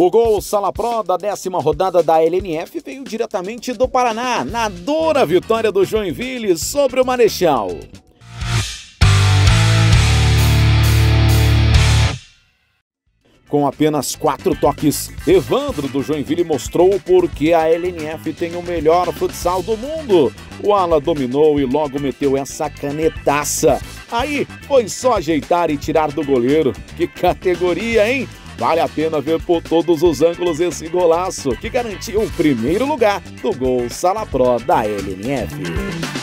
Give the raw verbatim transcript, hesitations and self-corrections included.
O gol Sala Pro da décima rodada da L N F veio diretamente do Paraná, na dura vitória do Joinville sobre o Marechal. Com apenas quatro toques, Evandro do Joinville mostrou por que a L N F tem o melhor futsal do mundo. O ala dominou e logo meteu essa canetaça. Aí foi só ajeitar e tirar do goleiro. Que categoria, hein? Vale a pena ver por todos os ângulos esse golaço, que garantiu o primeiro lugar do gol Sala Pro da L N F.